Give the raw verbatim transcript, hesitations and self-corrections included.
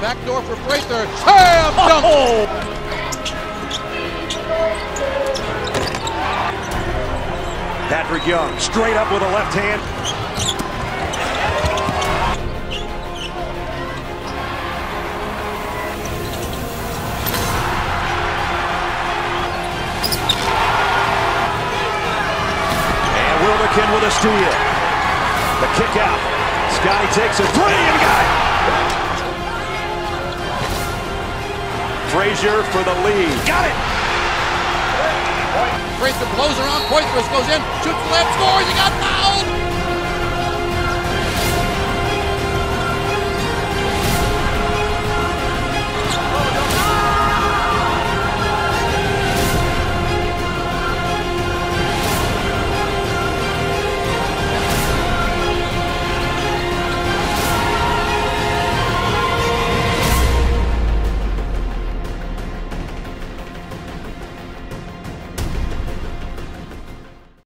Back door for Prather. Slam dunk! Oh! Patrick Young straight up with a left hand. And Wilbekin with a steal. The kick out. Scotty takes a three and got it. Frazier for the lead. Got it. Prather blows around. Poitras goes in. Shoots left. Scores. He got fouled.